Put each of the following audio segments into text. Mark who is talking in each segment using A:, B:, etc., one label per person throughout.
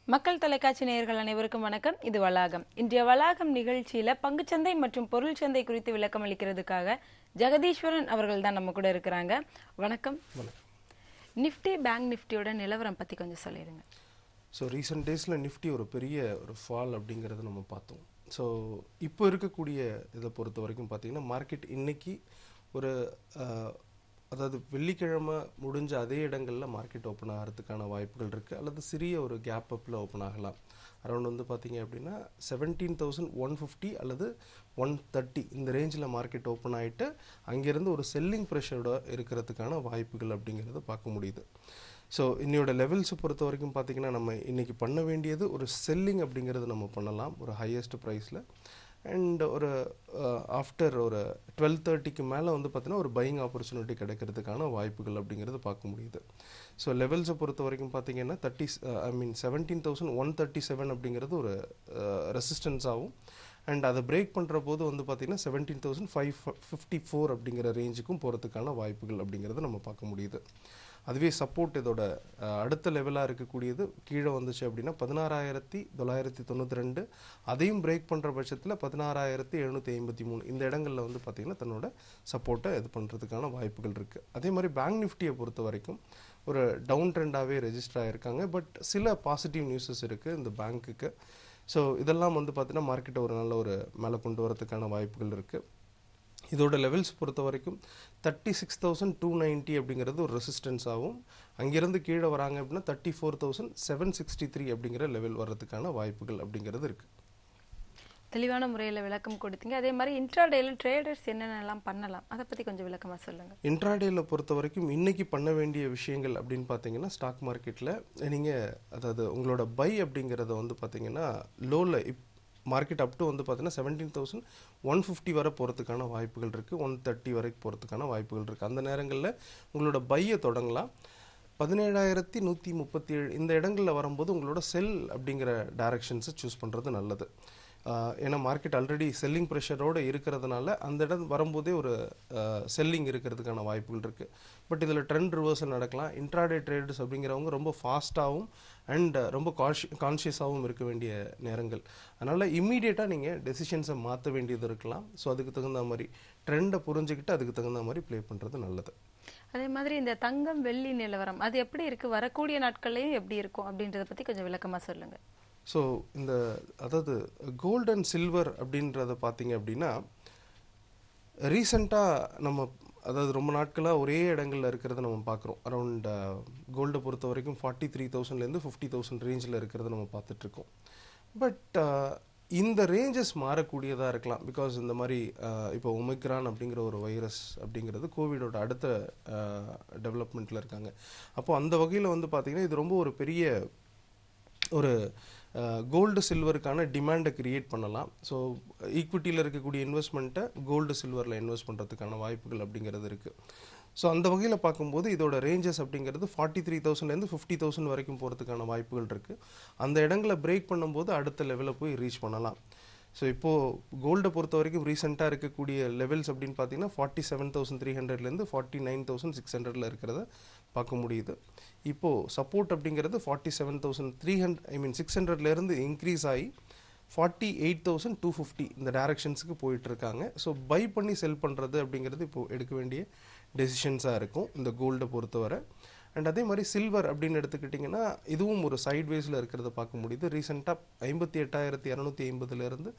A: மக்கள் தொலைக்காட்சி நேயர்கள் அனைவருக்கும் வணக்கம். இது வளாகம். இன்றைய வளாகம் நிகழ்ச்சியில பங்குச்சந்தை மற்றும் பொருள் சந்தை குறித்து விளக்கம் அளிக்கிறதுக்காக ஜெகதீஸ்வரன் அவர்கள் தான் நம்ம கூட இருக்கிறாங்க. வணக்கம். நிஃப்டி பேங்க் நிஃப்டியோட நிலவரம் பத்தி கொஞ்சம் சொல்லிடுங்க.
B: ஸோ ரீசெண்ட் டேஸில் நிஃப்டி ஒரு பெரிய ஃபால் அப்படிங்கிறது நம்ம பார்த்தோம். ஸோ இப்போ இருக்கக்கூடிய இதை பொறுத்த வரைக்கும் பார்த்தீங்கன்னா மார்க்கெட் இன்னைக்கு ஒரு அதாவது வெள்ளிக்கிழமை முடிஞ்ச அதே இடங்களில் மார்க்கெட் ஓப்பன் ஆகிறதுக்கான வாய்ப்புகள் இருக்குது, அல்லது சிறிய ஒரு கேப் அப்பில் ஓப்பன் ஆகலாம். அரௌண்ட் வந்து பார்த்தீங்க அப்படின்னா 17,150 அல்லது 130 இந்த ரேஞ்சில் மார்க்கெட் ஓப்பன் ஆகிட்டு அங்கேருந்து ஒரு செல்லிங் ப்ரெஷரோட இருக்கிறதுக்கான வாய்ப்புகள் அப்படிங்கிறத பார்க்க முடியுது. ஸோ இன்னையோட லெவல்ஸை பொறுத்த வரைக்கும் பார்த்திங்கன்னா நம்ம இன்றைக்கி பண்ண வேண்டியது ஒரு செல்லிங் அப்படிங்கிறது நம்ம பண்ணலாம் ஒரு ஹையஸ்ட் ப்ரைஸில். அண்ட் ஒரு ஆஃப்டர் ஒரு 12:30க்கு மேலே வந்து பார்த்திங்கன்னா ஒரு பையிங் ஆப்பர்ச்சுனிட்டி கிடைக்கிறதுக்கான வாய்ப்புகள் அப்படிங்கிறது பார்க்க முடியுது. ஸோ லெவல்ஸை பொறுத்த வரைக்கும் பார்த்திங்கன்னா 17,137 அப்படிங்கிறது ஒரு ரெசிஸ்டன்ஸாகவும், அண்ட் அதை பிரேக் பண்ணுற போது வந்து பார்த்திங்கன்னா 17,554 அப்படிங்கிற ரேஞ்சுக்கும் போகிறதுக்கான வாய்ப்புகள் அப்படிங்கிறது நம்ம பார்க்க முடியுது. அதுவே சப்போர்ட் இதோட அடுத்த லெவலாக இருக்கக்கூடியது கீழே வந்துச்சு அப்படின்னா 16,992, அதையும் பிரேக் பண்ணுற பட்சத்தில் 16,753 இந்த இடங்களில் வந்து பார்த்திங்கன்னா தன்னோட சப்போர்ட்டை இது பண்ணுறதுக்கான வாய்ப்புகள் இருக்குது. அதே மாதிரி பேங்க் நிஃப்டியை பொறுத்த வரைக்கும் ஒரு டவுன் ட்ரெண்டாகவே ரெஜிஸ்டர் ஆகிருக்காங்க. பட் சில பாசிட்டிவ் நியூஸஸ் இருக்குது இந்த பேங்க்குக்கு. ஸோ இதெல்லாம் வந்து பார்த்திங்கன்னா மார்க்கெட்டை ஒரு நல்ல ஒரு மேலே கொண்டு வரதுக்கான வாய்ப்புகள் இருக்குது. இதோட லெவல்ஸ் பொறுத்த வரைக்கும் 36,290 அப்படிங்கிறது ஒரு ரெசிஸ்டன்ஸாகவும், அங்கேருந்து கீழே வராங்க அப்படின்னா 34,763 அப்படிங்கிற லெவல் வர்றதுக்கான வாய்ப்புகள் அப்படிங்கிறது இருக்குது.
A: தெளிவான முறையில் விளக்கம் கொடுத்தீங்க. அதே மாதிரி இன்ட்ராடேல ட்ரேடர்ஸ் என்னென்னலாம் பண்ணலாம் அதை பற்றி கொஞ்சம் விளக்கமாக சொல்லுங்கள்.
B: இன்ட்ராடேல பொறுத்த வரைக்கும் இன்றைக்கி பண்ண வேண்டிய விஷயங்கள் அப்படின்னு பார்த்தீங்கன்னா ஸ்டாக் மார்க்கெட்டில் நீங்கள் அதாவது உங்களோட பை அப்படிங்கிறத வந்து பார்த்தீங்கன்னா லோவில் மார்க்கெட் அப் டு வந்து பார்த்தீங்கன்னா 17,150 வரை போகிறதுக்கான வாய்ப்புகள் இருக்குது, 130 வரைக்கும் போகிறதுக்கான வாய்ப்புகள் இருக்குது. அந்த நேரங்களில் உங்களோட பையை தொடங்கலாம். 17,137 இந்த இடங்களில் வரும்போது உங்களோட செல் அப்படிங்கிற டைரக்ஷன்ஸை சூஸ் பண்ணுறது நல்லது. ஏன்னா மார்க்கெட் ஆல்ரெடி செல்லிங் ப்ரெஷரோடு இருக்கிறதுனால அந்த இடம் வரும்போதே ஒரு செல்லிங் இருக்கிறதுக்கான வாய்ப்புகள் இருக்குது. பட் இதில் ட்ரெண்ட் ரிவர்சல் நடக்கலாம். இன்ட்ராடே ட்ரேடர்ஸ் அப்படிங்கிறவங்க ரொம்ப ஃபாஸ்ட்டாகவும் அண்ட் ரொம்ப கான்ஷியஸாகவும் இருக்க வேண்டிய நேரங்கள். அதனால் இம்மீடியட்டாக நீங்கள் டெசிஷன்ஸை மாற்ற வேண்டியது இருக்கலாம். ஸோ அதுக்கு தகுந்த மாதிரி ட்ரெண்டை புரிஞ்சுக்கிட்டு அதுக்கு தகுந்த மாதிரி ப்ளே பண்ணுறது நல்லது.
A: அதே மாதிரி இந்த தங்கம் வெள்ளி நிலவரம் அது எப்படி இருக்குது, வரக்கூடிய நாட்கள்லையும் எப்படி இருக்கும் அப்படின்றத பற்றி கொஞ்சம் விளக்கமாக சொல்லுங்கள்.
B: ஸோ இந்த அதாவது கோல்டு அண்ட் சில்வர் அப்படின்றத பார்த்தீங்க அப்படின்னா ரீசெண்டாக நம்ம அதாவது ரொம்ப நாட்களாக ஒரே இடங்களில் இருக்கிறத நம்ம பார்க்குறோம். அரௌண்ட் கோல்டை பொறுத்த வரைக்கும் 43,000லேருந்து 50,000 ரேஞ்சில் இருக்கிறத நம்ம பார்த்துட்ருக்கோம். பட் இந்த ரேஞ்சஸ் மாறக்கூடியதாக இருக்கலாம். பிகாஸ் இந்த மாதிரி இப்போ ஒமிக்ரான் அப்படிங்கிற ஒரு வைரஸ் அப்படிங்கிறது கோவிடோட அடுத்த டெவலப்மெண்ட்டில் இருக்காங்க. அப்போது அந்த வகையில் வந்து பார்த்திங்கன்னா இது ரொம்ப ஒரு பெரிய ஒரு கோல்டு சில்வருக்கான டிமாண்டை க்ரியேட் பண்ணலாம். ஸோ ஈக்விட்டியில் இருக்கக்கூடிய இன்வெஸ்ட்மெண்ட்டை கோல்டு சில்வரில் இன்வெஸ்ட் பண்ணுறதுக்கான வாய்ப்புகள் அப்படிங்கிறது இருக்குது. ஸோ அந்த வகையில் பார்க்கும்போது இதோட ரேஞ்சஸ் அப்படிங்கிறது 43,000லேருந்து 50,000 வரைக்கும் போகிறதுக்கான வாய்ப்புகள் இருக்குது. அந்த இடங்களை பிரேக் பண்ணும்போது அடுத்த லெவலில் போய் ரீச் பண்ணலாம். ஸோ இப்போது கோல்டை பொறுத்த வரைக்கும் ரீசெண்டாக இருக்கக்கூடிய லெவல்ஸ் அப்படின்னு பார்த்தீங்கன்னா 47,300லேருந்து 49,600 இருக்கிறத பார்க்க முடியுது. இப்போது சப்போர்ட் அப்படிங்கிறது 47,600லேருந்து இன்க்ரீஸ் ஆகி 48,250 இந்த டைரக்ஷன்ஸுக்கு போயிட்டுருக்காங்க. ஸோ பை பண்ணி செல் பண்ணுறது அப்படிங்கிறது இப்போது எடுக்க வேண்டிய டெசிஷன்ஸாக இருக்கும் இந்த கோல்டை பொறுத்தவரை. அண்ட் அதே மாதிரி சில்வர் அப்படின்னு எடுத்துக்கிட்டிங்கன்னா இதுவும் ஒரு சைட்வேஸில் இருக்கிறத பார்க்க முடியுது. ரீசெண்டாக 58,250லேருந்து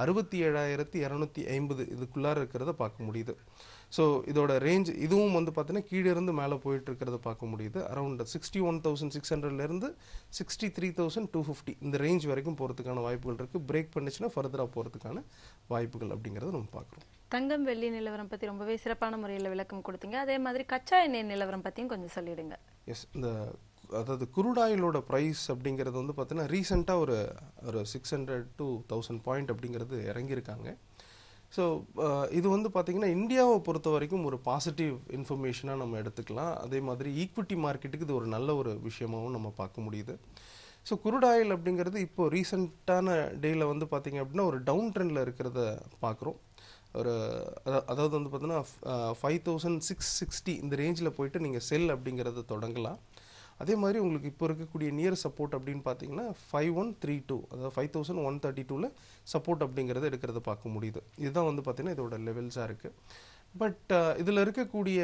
B: 67,250 இதுக்குள்ளார இருக்கிறத பார்க்க முடியுது. ஸோ இதோட ரேஞ்ச் இதுவும் வந்து பார்த்தீங்கன்னா கீழே இருந்து மேலே போயிட்டு இருக்கிறத பார்க்க முடியுது. அரௌண்ட் 61,600லேருந்து 63,250 இந்த ரேஞ்ச் வரைக்கும் போகிறதுக்கான வாய்ப்புகள் இருக்குது. பிரேக் பண்ணிச்சுன்னா ஃபர்தராக போகிறதுக்கான வாய்ப்புகள் அப்படிங்கிறத நம்ம பார்க்குறோம்.
A: தங்கம் வெள்ளி நிலவரம் பற்றி ரொம்பவே சிறப்பான முறையில் விளக்கம் கொடுத்தீங்க. அதே மாதிரி கச்சா எண்ணெய் நிலவரம் பற்றியும் கொஞ்சம் சொல்லிடுங்க.
B: எஸ், இந்த அதாவது குரூடாயிலோட ப்ரைஸ் அப்படிங்கிறது வந்து பார்த்தீங்கன்னா ரீசெண்டாக ஒரு 600 to 1000 பாயிண்ட் அப்படிங்கிறது இறங்கியிருக்காங்க. ஸோ இது வந்து பார்த்திங்கன்னா இந்தியாவை பொறுத்த வரைக்கும் ஒரு பாசிட்டிவ் இன்ஃபர்மேஷனாக நம்ம எடுத்துக்கலாம். அதே மாதிரி ஈக்விட்டி மார்க்கெட்டுக்கு இது ஒரு நல்ல ஒரு விஷயமாகவும் நம்ம பார்க்க முடியுது. ஸோ குரூடாயில் அப்படிங்கிறது இப்போது ரீசெண்டான டேயில் வந்து பார்த்திங்க அப்படின்னா ஒரு டவுன் ட்ரெண்டில் இருக்கிறத பார்க்குறோம். ஒரு அதாவது வந்து பார்த்தீங்கன்னா 5,660 இந்த ரேஞ்சில் போயிட்டு நீங்கள் செல் அப்படிங்கிறத தொடங்கலாம். அதே மாதிரி உங்களுக்கு இப்போ இருக்கக்கூடிய நியர் சப்போர்ட் அப்படின்னு பார்த்தீங்கன்னா 5132, அதாவது 5132ல் சப்போர்ட் அப்படிங்கிறது எடுக்கிறத பார்க்க முடியுது. இதுதான் வந்து பார்த்தீங்கன்னா இதோட லெவல்ஸாக இருக்குது. பட் இதில் இருக்கக்கூடிய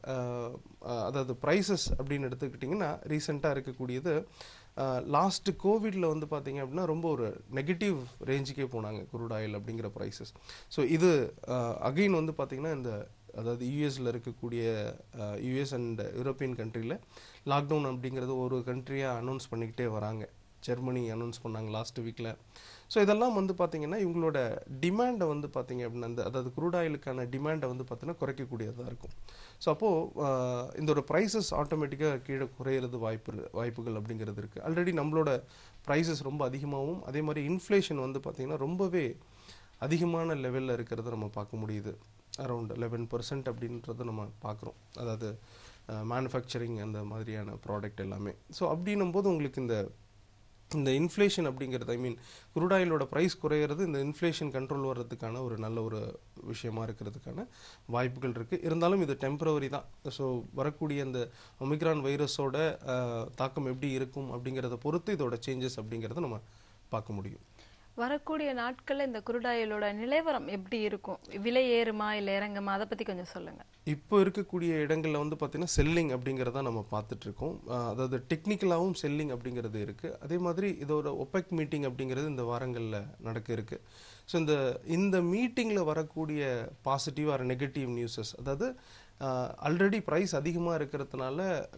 B: அதாவது ப்ரைஸஸ் அப்படின்னு எடுத்துக்கிட்டிங்கன்னா ரீசெண்டாக இருக்கக்கூடியது லாஸ்ட் கோவிடில் வந்து பார்த்தீங்க அப்படின்னா ரொம்ப ஒரு நெகட்டிவ் ரேஞ்சுக்கே போனாங்க குரூட் ஆயில் அப்படிங்கிற ப்ரைஸஸ். ஸோ இது அகெயின் வந்து பார்த்தீங்கன்னா இந்த அதாவது யூஎஸில் இருக்கக்கூடிய யூஎஸ் அண்ட் யூரோப்பியன் கண்ட்ரியில் லாக்டவுன் அப்படிங்கிறது ஒரு கண்ட்ரியாக அனௌன்ஸ் பண்ணிக்கிட்டே வராங்க. ஜெர்மனி அனௌன்ஸ் பண்ணாங்க லாஸ்ட் வீக்கில். ஸோ இதெல்லாம் வந்து பார்த்தீங்கன்னா இவங்களோட டிமாண்டை வந்து பார்த்தீங்க அப்படின்னா அதாவது குரூட் ஆயிலுக்கான டிமாண்டை வந்து பார்த்தீங்கன்னா குறைக்கக்கூடியதாக இருக்கும். ஸோ அப்போது இந்த ஒரு ப்ரைஸஸ் ஆட்டோமேட்டிக்காக கீழே குறையிறது வாய்ப்புகள் அப்படிங்கிறது இருக்குது. ஆல்ரெடி நம்மளோட ப்ரைஸஸ் ரொம்ப அதிகமாகவும் அதே மாதிரி இன்ஃப்ளேஷன் வந்து பார்த்திங்கன்னா ரொம்பவே அதிகமான லெவலில் இருக்கிறத நம்ம பார்க்க முடியுது. அரௌண்ட் 11% அப்படின்றத நம்ம பார்க்குறோம். அதாவது மேனுஃபேக்சரிங் அந்த மாதிரியான ப்ராடக்ட் எல்லாமே. ஸோ அப்படின்னும் போது உங்களுக்கு இந்த இன்ஃப்ளேஷன் அப்படிங்கிறது குரூட் ஆயிலோட ப்ரைஸ் குறையிறது இந்த இன்ஃப்ளேஷன் கண்ட்ரோல் வர்றதுக்கான ஒரு நல்ல ஒரு விஷயமா இருக்கிறதுக்கான வாய்ப்புகள் இருக்குது. இருந்தாலும் இது டெம்பரவரி தான். ஸோ வரக்கூடிய இந்த ஒமிக்ரான் வைரஸோட தாக்கம் எப்படி இருக்கும் அப்படிங்கிறத பொறுத்து இதோட சேஞ்சஸ் அப்படிங்கிறத நம்ம பார்க்க முடியும்.
A: வரக்கூடிய நாட்களில் இந்த குரூட் ஆயிலோட நிலவரம் எப்படி இருக்கும்? விலை ஏறுமா இல்லை இறங்குமா? அதை பற்றி கொஞ்சம் சொல்லுங்கள். இப்போ
B: இருக்கக்கூடிய இடங்களில் வந்து பார்த்தீங்கன்னா செல்லிங் அப்படிங்கிறத நம்ம பார்த்துட்ருக்கோம். அதாவது டெக்னிக்கலாகவும் செல்லிங் அப்படிங்கிறது இருக்குது. அதே மாதிரி இதோட ஒபெக் மீட்டிங் அப்படிங்கிறது இந்த வாரங்களில் நடக்க இருக்குது. ஸோ இந்த மீட்டிங்கில் வரக்கூடிய பாசிட்டிவ் ஆர் நெகட்டிவ் நியூஸஸ், அதாவது ஆல்ரெடி ப்ரைஸ் அதிகமாக இருக்கிறதுனால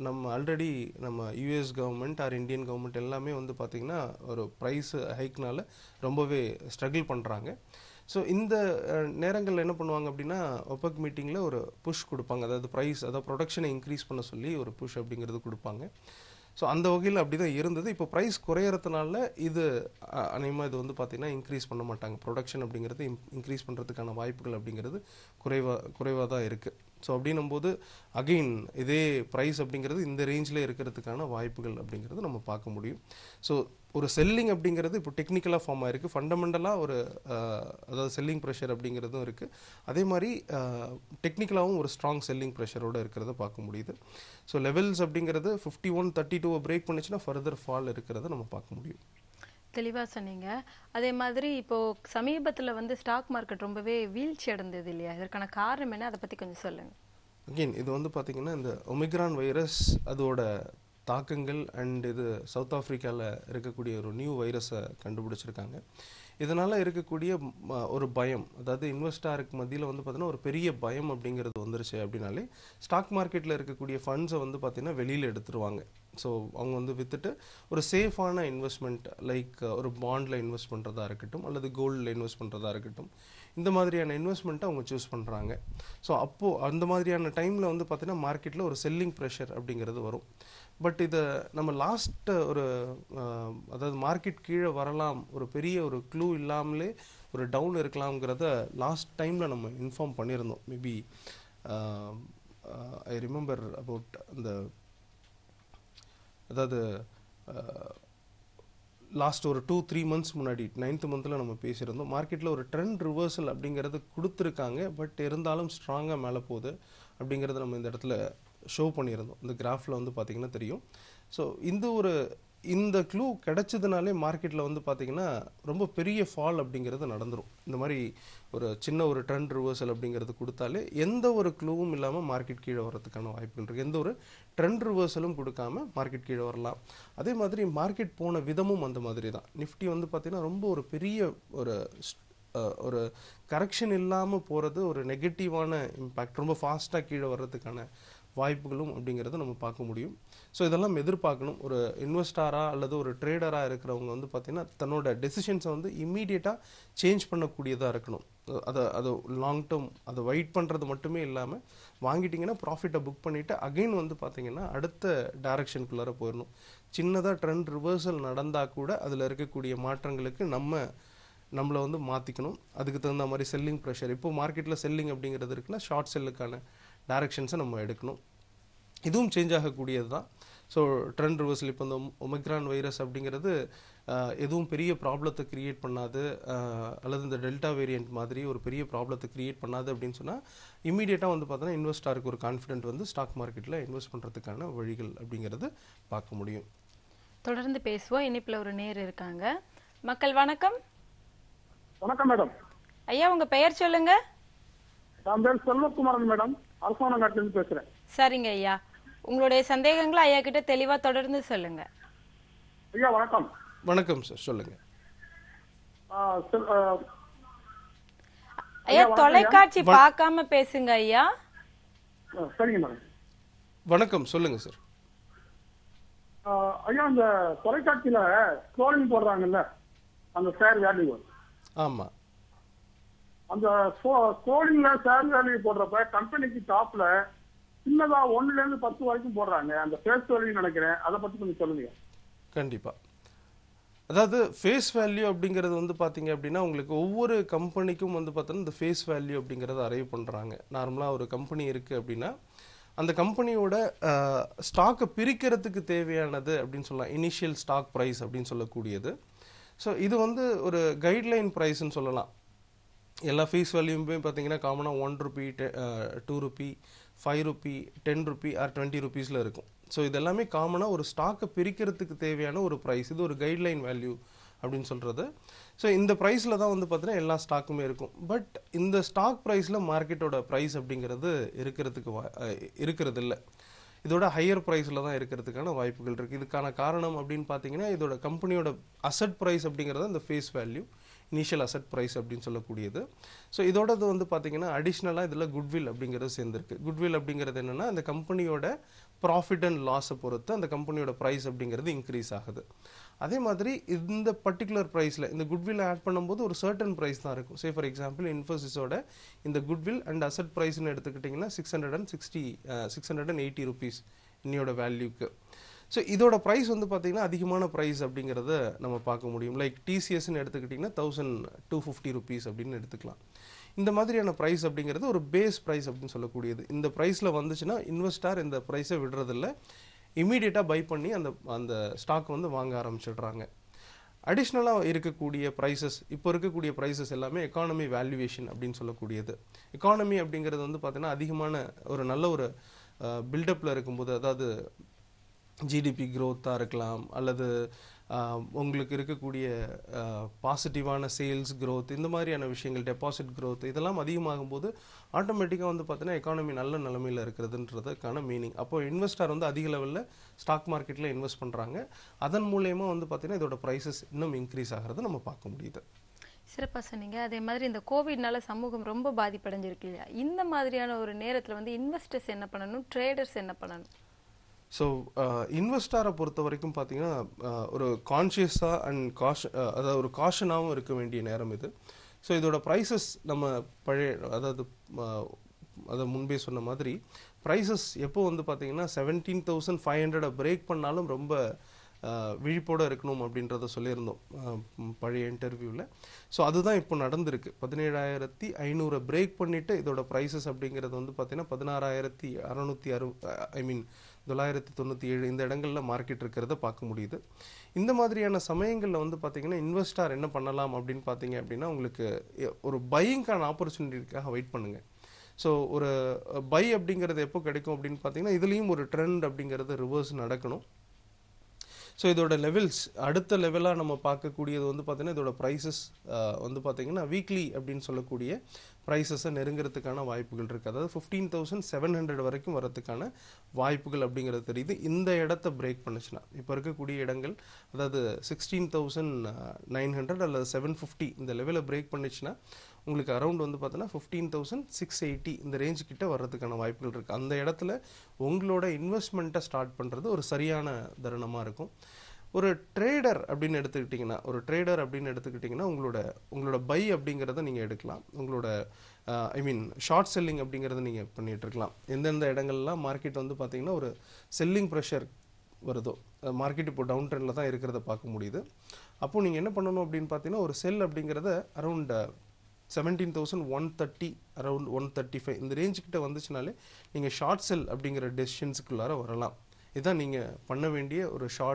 B: நம்ம US government or Indian government எல்லாமே வந்து பார்த்திங்கன்னா ஒரு ப்ரைஸ் ஹைக்னால ரொம்பவே ஸ்ட்ரகிள் பண்ணுறாங்க. ஸோ இந்த நேரங்களில் என்ன பண்ணுவாங்க அப்படின்னா ஒபெக் மீட்டிங்கில் ஒரு புஷ் கொடுப்பாங்க. அதாவது ப்ரொடக்ஷனை இன்க்ரீஸ் பண்ண சொல்லி ஒரு புஷ் அப்படிங்கிறது கொடுப்பாங்க. ஸோ அந்த வகையில் அப்படி தான் இருந்தது. இப்போ ப்ரைஸ் குறையறதுனால இது அநேகமாக இது வந்து பார்த்திங்கன்னா இன்க்ரீஸ் பண்ண மாட்டாங்க. ப்ரொடக்ஷன் அப்படிங்கிறது இன்க்ரீஸ் பண்ணுறதுக்கான வாய்ப்புகள் அப்படிங்கிறது குறைவாக தான் இருக்குது. ஸோ அப்படின்னும் போது அகெயின் இதே ப்ரைஸ் அப்படிங்கிறது இந்த ரேஞ்சில் இருக்கிறதுக்கான வாய்ப்புகள் அப்படிங்கிறது நம்ம பார்க்க முடியும். ஸோ ஒரு செல்லிங் அப்படிங்கிறது இப்போ டெக்னிக்கலாக ஃபார்ம் ஆகிருக்கு. ஃபண்டமெண்டலாக ஒரு அதாவது செல்லிங் ப்ரெஷர் அப்படிங்கிறதும் இருக்குது. அதே மாதிரி டெக்னிக்கலாகவும் ஒரு ஸ்ட்ராங் செல்லிங் ப்ரெஷரோடு இருக்கிறத பார்க்க முடியுது. ஸோ லெவல்ஸ் அப்படிங்கிறது 5132 பிரேக் பண்ணிச்சுன்னா ஃபர்தர் ஃபால் இருக்கிறத நம்ம பார்க்க முடியும்.
A: தெளிவாக சொன்னீங்க. அதே மாதிரி இப்போது சமீபத்தில் வந்து ஸ்டாக் மார்க்கெட் ரொம்பவே வீழ்ச்சி அடைந்தது இல்லையா? இதற்கான காரணம் என்ன? அதை பற்றி கொஞ்சம் சொல்லுங்கள்.
B: அகெயின் இது வந்து பார்த்திங்கன்னா இந்த ஒமிக்ரான் வைரஸ் அதோட தாக்கங்கள் அண்ட் இது சவுத் ஆஃப்ரிக்காவில் இருக்கக்கூடிய ஒரு நியூ வைரஸை கண்டுபிடிச்சிருக்காங்க. இதனால் இருக்கக்கூடிய ஒரு பயம், அதாவது இன்வெஸ்டாருக்கு மத்தியில் வந்து பார்த்திங்கன்னா ஒரு பெரிய பயம் அப்படிங்கிறது வந்துருச்சு அப்படின்னாலே ஸ்டாக் மார்க்கெட்டில் இருக்கக்கூடிய ஃபண்ட்ஸை வந்து பார்த்திங்கன்னா வெளியில் எடுத்துருவாங்க. ஸோ அவங்க வந்து விற்றுட்டு ஒரு சேஃபான இன்வெஸ்ட்மெண்ட் லைக் ஒரு பாண்டில் இன்வெஸ்ட் பண்ணுறதா இருக்கட்டும் அல்லது கோல்டில் இன்வெஸ்ட் பண்ணுறதா இருக்கட்டும், இந்த மாதிரியான இன்வெஸ்ட்மெண்ட்டை அவங்க சூஸ் பண்ணுறாங்க. ஸோ அப்போது அந்த மாதிரியான டைமில் வந்து பார்த்திங்கன்னா மார்க்கெட்டில் ஒரு செல்லிங் ப்ரெஷர் அப்படிங்கிறது வரும். பட் இதை நம்ம லாஸ்ட் அதாவது மார்க்கெட் கீழே வரலாம், ஒரு பெரிய ஒரு க்ளூ இல்லாமலே ஒரு டவுன் இருக்கலாம்ங்கிறத லாஸ்ட் டைமில் நம்ம இன்ஃபார்ம் பண்ணியிருந்தோம். மேபி ஐ ரிமெம்பர் அபவுட் அதாவது லாஸ்ட் ஒரு 2-3 மந்த்ஸ் முன்னாடி 9th மந்தில் நம்ம பேசியிருந்தோம். மார்க்கெட்டில் ஒரு ட்ரெண்ட் ரிவர்சல் அப்படிங்கிறது கொடுத்துருக்காங்க. பட் இருந்தாலும் ஸ்ட்ராங்காக மேலே போகுது அப்படிங்கிறத நம்ம இந்த இடத்துல ஷோ பண்ணியிருந்தோம். இந்த கிராஃபில் வந்து பார்த்திங்கன்னா தெரியும். ஸோ இந்த க்ளூ கிடச்சதுனாலே மார்க்கெட்டில் வந்து பார்த்திங்கன்னா ரொம்ப பெரிய ஃபால் அப்படிங்கிறது நடந்துடும். இந்த மாதிரி ஒரு சின்ன ஒரு ட்ரெண்ட் ரிவர்சல் அப்படிங்கிறது கொடுத்தாலே எந்த ஒரு க்ளூவும் இல்லாமல் மார்க்கெட் கீழே வரதுக்கான வாய்ப்புகள் இருக்குது. எந்த ஒரு ட்ரெண்ட் ரிவர்சலும் கொடுக்காம மார்க்கெட் கீழே வரலாம். அதே மாதிரி மார்க்கெட் போன விதமும் அந்த மாதிரி தான். நிஃப்டி வந்து பார்த்திங்கன்னா ரொம்ப ஒரு பெரிய ஒரு கரெக்ஷன் இல்லாமல் போகிறது, ஒரு நெகட்டிவான இம்பேக்ட், ரொம்ப ஃபாஸ்ட்டாக கீழே வர்றதுக்கான வாய்ப்புகளும் அப்படிங்கிறத நம்ம பார்க்க முடியும். ஸோ இதெல்லாம் எதிர்பார்க்கணும். ஒரு இன்வெஸ்டாராக அல்லது ஒரு ட்ரேடராக இருக்கிறவங்க வந்து பார்த்திங்கன்னா தன்னோட டெசிஷன்ஸை வந்து இம்மீடியட்டாக சேஞ்ச் பண்ணக்கூடியதாக இருக்கணும். அதை லாங் டேர்ம் அதை வெயிட் பண்ணுறது மட்டுமே இல்லாமல் வாங்கிட்டிங்கன்னா ப்ராஃபிட்டை புக் பண்ணிவிட்டு அகெயின் வந்து பார்த்திங்கன்னா அடுத்த டைரக்ஷனுக்குள்ளார போயிடணும். சின்னதாக ட்ரெண்ட் ரிவர்சல் நடந்தால் கூட அதில் இருக்கக்கூடிய மாற்றங்களுக்கு நம்மளை வந்து மாற்றிக்கணும். அதுக்கு தகுந்த மாதிரி செல்லிங் ப்ரெஷர், இப்போ மார்க்கெட்டில் செல்லிங் அப்படிங்கிறது இருக்குன்னா ஷார்ட் செல்லுக்கான டைரக்ஷன்ஸை நம்ம எடுக்கணும். இதுவும் சேஞ்ச் ஆகக்கூடியது தான். ஸோ ட்ரெண்ட் ரிவர்சல் இப்போ இந்த ஒமிக்ரான் வைரஸ் அப்படிங்கிறது எதுவும் பெரிய ப்ராப்ளத்தை கிரியேட் பண்ணாது, அல்லது இந்த டெல்டா வேரியன்ட் மாதிரி ஒரு பெரிய ப்ராப்ளத்தை கிரியேட் பண்ணாது அப்படின்னு சொன்னால் இமீடியட்டாக வந்து பார்த்தோன்னா இன்வெஸ்டாருக்கு ஒரு கான்ஃபிடென்ட் வந்து ஸ்டாக் மார்க்கெட்டில் இன்வெஸ்ட் பண்ணுறதுக்கான வழிகள் அப்படிங்கிறது பார்க்க முடியும்.
A: தொடர்ந்து பேசுவோம். இனிப்புல ஒரு நேர் இருக்காங்க. மக்கள் வணக்கம்.
C: வணக்கம் மேடம்.
A: ஐயா உங்க பெயர் சொல்லுங்க.
C: நான் பேர் செல்வகுமாரன் மேடம், அரசாங்கத்திலிருந்து பேசுறேன்.
A: சரிங்க ஐயா, உங்களுடைய சந்தேகங்களை ஐயா கிட்ட தெளிவா தொடர்ந்து சொல்லுங்க.
C: ஐயா வணக்கம்.
B: வணக்கம் சார், சொல்லுங்க.
A: ஐயா தொலைக்காட்சி பார்க்காம பேசுங்க ஐயா.
C: சரிங்க மேடம்.
B: வணக்கம், சொல்லுங்க சார்.
C: ஐயா அந்த தொலைக்காட்சியில ஸ்க்ரோலிங் போடுறாங்கல்ல, அந்த ஷேர் வேல்யூ.
B: ஆமா,
C: அந்த ஸ்க்ரோலிங்ல ஷேர் வேல்யூ போடுறப்ப கம்பெனிக்கு டாப்ல சின்னதா 1ல இருந்து 10 வரைக்கும் போடுறாங்க. அந்த ஃபேஸ் வேல்யூ நினைக்கிறேன், அதை பத்தி கொஞ்சம் சொல்லுங்க.
B: கண்டிப்பா. அதாவது ஃபேஸ் வேல்யூ அப்படிங்கிறது வந்து பார்த்தீங்க அப்படின்னா உங்களுக்கு ஒவ்வொரு கம்பெனிக்கும் வந்து பார்த்தோன்னா இந்த ஃபேஸ் வேல்யூ அப்படிங்கிறத அரைவ் பண்ணுறாங்க. நார்மலாக ஒரு கம்பெனி இருக்குது அப்படின்னா அந்த கம்பெனியோட ஸ்டாக்கை பிரிக்கிறதுக்கு தேவையானது அப்படின்னு சொல்லலாம், இனிஷியல் ஸ்டாக் ப்ரைஸ் அப்படின்னு சொல்லக்கூடியது. ஸோ இது வந்து ஒரு கைட்லைன் ப்ரைஸ்ன்னு சொல்லலாம். எல்லா ஃபேஸ் வேல்யூமே பார்த்தீங்கன்னா காமனாக 1 rupee, 2 rupee, 5 rupee, 10 rupee or 20 ருபீஸில் இருக்கும். ஸோ இதெல்லாமே காமனாக ஒரு ஸ்டாக்கை பிரிக்கிறதுக்கு தேவையான ஒரு ப்ரைஸ். இது ஒரு கைட்லைன் வேல்யூ அப்படின்னு சொல்கிறது. ஸோ இந்த ப்ரைஸில் தான் வந்து பார்த்தீங்கன்னா எல்லா ஸ்டாக்குமே இருக்கும். பட் இந்த ஸ்டாக் ப்ரைஸில் மார்க்கெட்டோட ப்ரைஸ் அப்படிங்கிறது இருக்கிறது இல்லை. இதோட ஹையர் ப்ரைஸில் தான் இருக்கிறதுக்கான வாய்ப்புகள் இருக்குது. இதுக்கான காரணம் அப்படின்னு பார்த்தீங்கன்னா இதோட கம்பெனியோட அசட் ப்ரைஸ் அப்படிங்கிறது இந்த face value, initial asset price அப்படின்னு சொல்லக்கூடியது. ஸோ இதோடது வந்து பார்த்தீங்கன்னா அடிஷ்னலாக இதில் குட்வில் அப்படிங்கிறது சேர்ந்துருக்கு. குட்வில் அப்படிங்கிறது என்னென்னா அந்த கம்பெனியோட ப்ராஃபிட் அண்ட் லாஸை பொறுத்து அந்த கம்பெனியோட ப்ரைஸ் அப்படிங்கிறது இன்க்ரீஸ் ஆகுது. அதே மாதிரி இந்த பர்டிகுலர் ப்ரைஸில் இந்த குட்வில் ஆட் பண்ணும்போது ஒரு சர்டன் ப்ரைஸ் தான் இருக்கும். சே ஃபார் எக்ஸாம்பிள் இன்ஃபோசிஸோட இந்த குட்வில் அண்ட் அசட் ப்ரைஸ்ன்னு எடுத்துக்கிட்டிங்கன்னா 680 ருபீஸ் இன்னையோட வேல்யூக்கு. ஸோ இதோட ப்ரைஸ் வந்து பார்த்தீங்கன்னா அதிகமான ப்ரைஸ் அப்படிங்கிறத நம்ம பார்க்க முடியும். லைக் டிசிஎஸ்ன்னு எடுத்துக்கிட்டிங்கன்னா 1250 ருபீஸ் அப்படின்னு எடுத்துக்கலாம். இந்த மாதிரியான ப்ரைஸ் அப்படிங்கிறது ஒரு பேஸ் ப்ரைஸ் அப்படின்னு சொல்லக்கூடியது. இந்த ப்ரைஸில் வந்துச்சுன்னா இன்வெஸ்டார் இந்த ப்ரைஸை விடுறதில்ல, இமீடியட்டாக பை பண்ணி அந்த ஸ்டாக் வந்து வாங்க ஆரம்பிச்சிடுறாங்க. அடிஷ்னலாக இருக்கக்கூடிய ப்ரைஸஸ், இப்போ இருக்கக்கூடிய ப்ரைஸஸ் எல்லாமே எக்கானமி வேல்யூவேஷன் அப்படின்னு சொல்லக்கூடியது. எக்கானமி அப்படிங்கிறது வந்து பார்த்தீங்கன்னா அதிகமான ஒரு நல்ல ஒரு பில்டப்பில் இருக்கும்போது, அதாவது ஜிடிபி க்ரோத்தாக இருக்கலாம், அல்லது உங்களுக்கு இருக்கக்கூடிய பாசிட்டிவான சேல்ஸ் க்ரோத், இந்த மாதிரியான விஷயங்கள், டெபாசிட் க்ரோத் இதெல்லாம் அதிகமாகும் போது ஆட்டோமேட்டிக்காக வந்து பார்த்தீங்கன்னா எக்கானமி நல்ல நிலைமையில் இருக்கிறதுன்றதுக்கான மீனிங். அப்போ இன்வெஸ்டர் வந்து அதிக லெவலில் ஸ்டாக் மார்க்கெட்டில் இன்வெஸ்ட் பண்ணுறாங்க. அதன் மூலயமா வந்து பார்த்தீங்கன்னா இதோட ப்ரைஸஸ் இன்னும் இன்க்ரீஸ் ஆகிறது நம்ம பார்க்க முடியுது.
A: சிறப்பாக சொன்னீங்க. அதே மாதிரி இந்த கோவிட்னால சமூகம் ரொம்ப பாதிப்படைஞ்சிருக்கு இல்லையா? இந்த மாதிரியான ஒரு நேரத்தில் வந்து இன்வெஸ்டர்ஸ் என்ன பண்ணணும், ட்ரேடர்ஸ் என்ன பண்ணணும்?
B: ஸோ இன்வெஸ்டாரை பொறுத்த வரைக்கும் பார்த்தீங்கன்னா ஒரு கான்ஷியஸாக அண்ட் அதாவது ஒரு காஷனாகவும் இருக்க வேண்டிய நேரம் இது. ஸோ இதோட ப்ரைஸஸ் நம்ம அதை முன்பே சொன்ன மாதிரி ப்ரைஸஸ் எப்போ வந்து பார்த்தீங்கன்னா 17,500 பிரேக் பண்ணாலும் ரொம்ப விழிப்போடு இருக்கணும் அப்படின்றத சொல்லியிருந்தோம் பழைய இன்டர்வியூவில். ஸோ அதுதான் இப்போ நடந்திருக்கு. 17,500 பிரேக் பண்ணிவிட்டு இதோட ப்ரைஸஸ் அப்படிங்கிறது வந்து பார்த்தீங்கன்னா 16,997 இந்த இடங்களில் மார்க்கெட் இருக்கிறத பார்க்க முடியுது. இந்த மாதிரியான சமயங்களில் வந்து பார்த்தீங்கன்னா இன்வெஸ்டார் என்ன பண்ணலாம் அப்படின்னு பார்த்தீங்க அப்படின்னா உங்களுக்கு ஒரு பையிங்கான ஆப்பர்ச்சுனிட்டிக்காக வெயிட் பண்ணுங்கள். ஸோ ஒரு பை அப்படிங்கிறது எப்போ கிடைக்கும் அப்படின்னு பார்த்தீங்கன்னா இதுலேயும் ஒரு ட்ரெண்ட் அப்படிங்கிறது ரிவர்ஸ் நடக்கணும். ஸோ இதோட லெவல்ஸ் அடுத்த லெவலாக நம்ம பார்க்கக்கூடியது வந்து பார்த்தீங்கன்னா இதோட ப்ரைஸஸ் வந்து பார்த்தீங்கன்னா வீக்லி அப்படின்னு சொல்லக்கூடிய ப்ரைஸஸை நெருங்கிறதுக்கான வாய்ப்புகள் இருக்குது. அதாவது 15,700 வரைக்கும் வரதுக்கான வாய்ப்புகள் அப்படிங்கிறது தெரியுது. இந்த இடத்த பிரேக் பண்ணுச்சுன்னா இப்போ இருக்கக்கூடிய இடங்கள், அதாவது 16,900 அல்லது 750 இந்த லெவலில் பிரேக் பண்ணிச்சுன்னா உங்களுக்கு அரௌண்ட் வந்து பார்த்தீங்கன்னா 15,680 இந்த ரேஞ்சு கிட்ட வர்றதுக்கான வாய்ப்புகள் இருக்குது. அந்த இடத்துல உங்களோட இன்வெஸ்ட்மெண்ட்டை ஸ்டார்ட் பண்ணுறது ஒரு சரியான தருணமாக இருக்கும். ஒரு ட்ரேடர் அப்படின்னு எடுத்துக்கிட்டிங்கன்னா உங்களோட பை அப்படிங்கிறத நீங்கள் எடுக்கலாம். உங்களோட ஷார்ட் செல்லிங் அப்படிங்கிறத நீங்கள் பண்ணிகிட்டு இருக்கலாம். எந்தெந்த இடங்கள்லாம் மார்க்கெட் வந்து பார்த்தீங்கன்னா ஒரு செல்லிங் ப்ரெஷர் வருதோ, மார்க்கெட் இப்போ டவுன் ட்ரெண்டில் தான் இருக்கிறத பார்க்க முடியுது. அப்போது நீங்கள் என்ன பண்ணணும் அப்படின்னு பார்த்தீங்கன்னா ஒரு செல் அப்படிங்கிறத அரௌண்ட் 17,130 அரௌண்ட் 135 இந்த ரேஞ்சுக்கிட்ட வந்துச்சுனாலே நீங்கள் ஷார்ட் செல் அப்படிங்கிற டெசிஷன்ஸுக்குள்ளார வரலாம். இதுதான் நீங்கள் பண்ண வேண்டிய ஒரு ஷார்ட்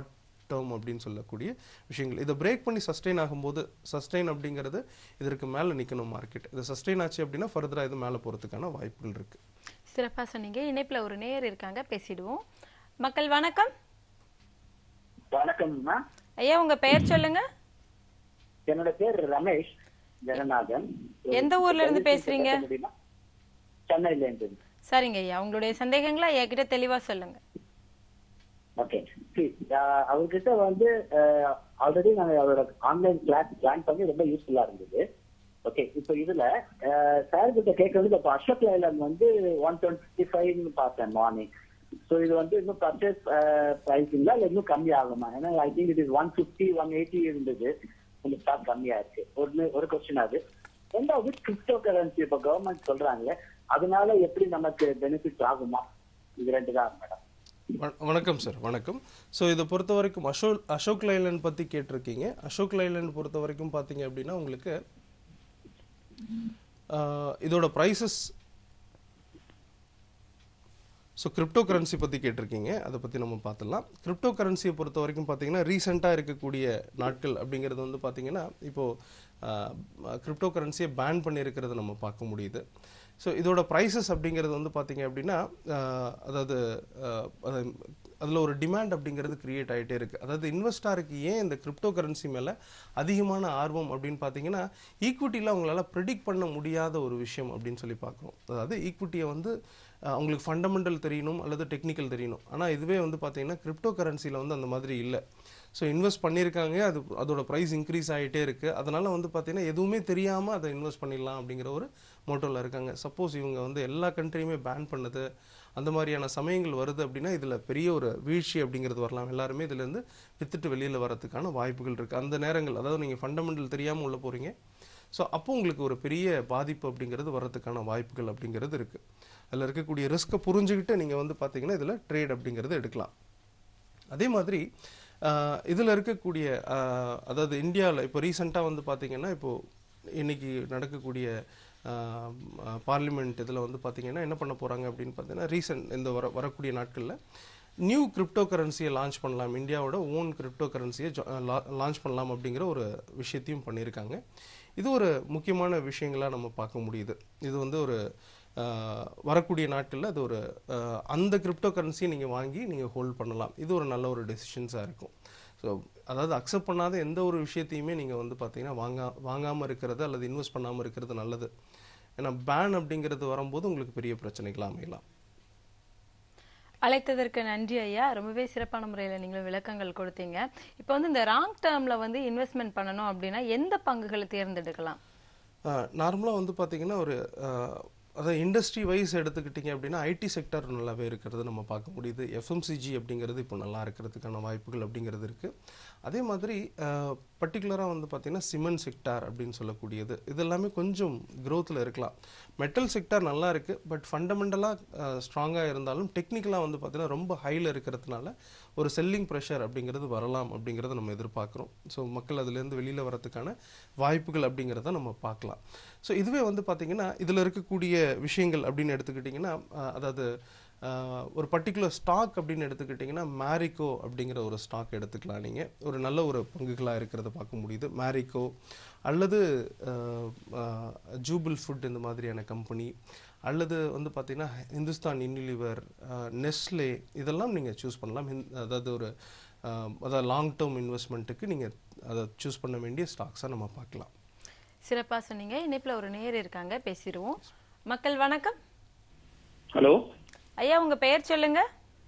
B: டேர்ம் அப்படின்னு சொல்லக்கூடிய விஷயங்கள். இதை பிரேக் பண்ணி சஸ்டெயின் ஆகும்போது, சஸ்டெயின் அப்படிங்கிறது இதற்கு மேலே நிற்கணும் மார்க்கெட். இது சஸ்டெயின் ஆச்சு அப்படின்னா ஃபர்தராக இது மேலே போகிறதுக்கான வாய்ப்புகள் இருக்குது.
A: சிறப்பாக சொன்னீங்க. இணைப்பில் ஒரு நேயர் இருக்காங்க, பேசிடுவோம். மக்கள் வணக்கம்.
D: வணக்கம்
A: ஐயா, உங்க பெயர் சொல்லுங்க.
D: என்னோட பேர் ரமேஷ் ஜெகநாதன்.
A: எந்த ஊர்ல இருந்து பேசுறீங்க?
D: சென்னையில இருந்து.
A: சரிங்க ஐயா, உங்களுடைய சந்தேகங்களை ஐயா கிட்ட தெளிவா சொல்லுங்க.
D: ஓகே, அவர்கிட்ட ஆல்ரெடி நாங்க அவரோட ஆன்லைன் கிளாஸ் ஜாயின் பண்ணி ரொம்ப யூஸ்ஃபுல்லா இருந்தது. ஓகே, இப்போ இதுல சார் கிட்ட கேட்கறது, இப்போ அசோக் லைலாண்ட் 125 பார்த்தேன் மார்னிங். ஸோ இது இன்னும் பர்ச்சேஸ் பிரைஸிங்களா இல்லை இன்னும் கம்மி ஆகுமா? ஏன்னா ஐ திங்க் இட் இஸ் 150 180 இருந்தது, கொஞ்சம் ஸ்டாக் கம்மியா இருக்கு. ஒரு கொஸ்டின் அது. ரெண்டாவது, கிரிப்டோ கரன்சி இப்போ கவர்மெண்ட் சொல்றாங்க, அதனால எப்படி நமக்கு பெனிஃபிட் ஆகுமா? இது ரெண்டு தான் மேடம்.
B: வணக்கம் சார், வணக்கம். ஸோ இதை பொறுத்த வரைக்கும் அசோக் லைலாண்ட் பற்றி கேட்டிருக்கீங்க. அசோக் லைலாண்ட் பொறுத்த வரைக்கும் பார்த்தீங்க அப்படின்னா உங்களுக்கு இதோட ப்ரைஸஸ், ஸோ கிரிப்டோ கரன்சி பற்றி கேட்டிருக்கீங்க, அதை பற்றி நம்ம பார்த்துடலாம். கிரிப்டோ கரன்சியை பொறுத்த வரைக்கும் பார்த்தீங்கன்னா ரீசெண்டாக இருக்கக்கூடிய நாட்கள் அப்படிங்கிறது பார்த்தீங்கன்னா இப்போது கிரிப்டோ கரன்சியை பேன் பண்ணியிருக்கிறது நம்ம பார்க்க முடியுது. ஸோ இதோட ப்ரைஸஸ் அப்படிங்கிறது பார்த்தீங்க அப்படின்னா அதாவது அதில் ஒரு டிமாண்ட் அப்படிங்கிறது கிரியேட் ஆகிட்டே இருக்குது. அதாவது இன்வெஸ்டாருக்கு ஏன் இந்த கிரிப்டோ கரன்சி மேலே அதிகமான ஆர்வம் அப்படின்னு பார்த்தீங்கன்னா, ஈக்விட்டியில் அவங்களால ப்ரெடிக்ட் பண்ண முடியாத ஒரு விஷயம் அப்படின்னு சொல்லி பார்க்குறோம். அதாவது ஈக்விட்டியை அவங்களுக்கு ஃபண்டமெண்டல் தெரியணும் அல்லது டெக்னிக்கல் தெரியணும். ஆனால் இதுவே பார்த்தீங்கன்னா கிரிப்டோ கரன்சியில் அந்த மாதிரி இல்லை. ஸோ இன்வெஸ்ட் பண்ணியிருக்காங்க, அதோட ப்ரைஸ் இன்க்ரீஸ் ஆகிட்டே இருக்குது. அதனால் பார்த்தீங்கன்னா எதுவுமே தெரியாமல் அதை இன்வெஸ்ட் பண்ணிடலாம் அப்படிங்கிற ஒரு மோட்டோவில் இருக்காங்க. சப்போஸ் இவங்க எல்லா கண்ட்ரியுமே பேன் பண்ணுது, அந்த மாதிரியான சமயங்கள் வருது அப்படின்னா இதில் பெரிய ஒரு வீழ்ச்சி அப்படிங்கிறது வரலாம். எல்லாருமே இதிலேருந்து வித்துட்டு வெளியில் வரதுக்கான வாய்ப்புகள் இருக்குது. அந்த நேரங்கள், அதாவது நீங்கள் ஃபண்டமெண்டல் தெரியாமல் உள்ளே போகிறீங்க, ஸோ அப்போ உங்களுக்கு ஒரு பெரிய பாதிப்பு அப்படிங்கிறது வர்றதுக்கான வாய்ப்புகள் அப்படிங்கிறது இருக்குது. அதில் இருக்கக்கூடிய ரிஸ்க்கை புரிஞ்சுக்கிட்டு நீங்கள் பார்த்தீங்கன்னா இதில் ட்ரேட் அப்படிங்கிறது எடுக்கலாம். அதே மாதிரி இதில் இருக்கக்கூடிய அதாவது இந்தியாவில் இப்போ ரீசெண்டாக பார்த்தீங்கன்னா இப்போது இன்றைக்கி நடக்கக்கூடிய பார்லிமெண்ட் இதில் பார்த்தீங்கன்னா என்ன பண்ண போகிறாங்க அப்படின்னு பார்த்தீங்கன்னா இந்த வரக்கூடிய நாட்களில் நியூ கிரிப்டோ கரன்சியை லான்ச் பண்ணலாம், இந்தியாவோட ஓன் கிரிப்டோ கரன்சியை லான்ச் பண்ணலாம் அப்படிங்கிற ஒரு விஷயத்தையும் பண்ணியிருக்காங்க. இது ஒரு முக்கியமான விஷயங்களாக நம்ம பார்க்க முடியுது. இது ஒரு வரக்கூடிய நாட்களில் அது ஒரு அந்த கிரிப்டோ கரன்சியை நீங்கள் வாங்கி நீங்கள் ஹோல்ட் பண்ணலாம். இது ஒரு நல்ல ஒரு டெசிஷன்ஸாக இருக்கும். ஸோ அதாவது அக்செப்ட் பண்ணாத எந்த ஒரு விஷயத்தையுமே நீங்கள் பார்த்தீங்கன்னா வாங்காமல் இருக்கிறது அல்லது இன்வெஸ்ட் பண்ணாமல் இருக்கிறது நல்லது. ஏன்னா பேன் அப்படிங்கிறது வரும்போது உங்களுக்கு பெரிய பிரச்சனைகள் அமையலாம்.
A: அழைத்ததற்கு நன்றி ஐயா, ரொம்பவே சிறப்பான முறையில் நீங்களும் விளக்கங்கள் கொடுத்தீங்க. இப்போ இந்த ராங் டேர்மில் இன்வெஸ்ட்மெண்ட் பண்ணணும் அப்படின்னா எந்த பங்குகளை தேர்ந்தெடுக்கலாம்?
B: நார்மலாக பார்த்தீங்கன்னா ஒரு அதாவது இண்டஸ்ட்ரி வைஸ் எடுத்துக்கிட்டிங்க அப்படின்னா ஐடி செக்டர் நல்லாவே இருக்கிறது நம்ம பார்க்க முடியுது. எஃப்எம்சிஜி அப்படிங்கிறது இப்போ நல்லா இருக்கிறதுக்கான வாய்ப்புகள் அப்படிங்கிறது இருக்குது. அதே மாதிரி பர்டிகுலராக பார்த்திங்கன்னா சிமெண்ட் செக்டார் அப்படின்னு சொல்லக்கூடியது இதெல்லாமே கொஞ்சம் க்ரோத்தில் இருக்கலாம். மெட்டல் செக்டார் நல்லா இருக்குது, பட் ஃபண்டமெண்டலாக ஸ்ட்ராங்காக இருந்தாலும் டெக்னிக்கலாக பார்த்திங்கன்னா ரொம்ப ஹையில் இருக்கிறதுனால ஒரு செல்லிங் ப்ரெஷர் அப்படிங்கிறது வரலாம் அப்படிங்கிறத நம்ம எதிர்பார்க்குறோம். ஸோ மக்கள் அதுலேருந்து வெளியில் வரதுக்கான வாய்ப்புகள் அப்படிங்கிறத நம்ம பார்க்கலாம். ஸோ இதுவே பார்த்திங்கன்னா இதில் இருக்கக்கூடிய விஷயங்கள் அப்படின்னு எடுத்துக்கிட்டிங்கன்னா, அதாவது ஒரு பர்டிகுலர் ஸ்டாக் அப்படின்னு எடுத்துக்கிட்டிங்கன்னா மேரிகோ அப்படிங்கிற ஒரு ஸ்டாக் எடுத்துக்கலாம். நீங்கள் ஒரு நல்ல ஒரு பங்குகளாக இருக்கிறத பார்க்க முடியுது. மேரிகோ அல்லது ஜூபிள் ஃபுட் இந்த மாதிரியான கம்பெனி, அல்லது பார்த்திங்கன்னா இந்துஸ்தான் யூனிலிவர், நெஸ்லே, இதெல்லாம் நீங்கள் சூஸ் பண்ணலாம். அதாவது அதாவது லாங் டேர்ம் இன்வெஸ்ட்மெண்ட்டுக்கு நீங்கள் அதை சூஸ் பண்ண வேண்டிய ஸ்டாக்ஸாக நம்ம பார்க்கலாம்.
A: சிறப்பாக சொன்னீங்க. இணைப்பில் ஒரு நேயர் இருக்காங்க, பேசிடுவோம். மக்கள் வணக்கம்.
E: ஹலோ
A: ஐயா, உங்க பெயர் சொல்லுங்க.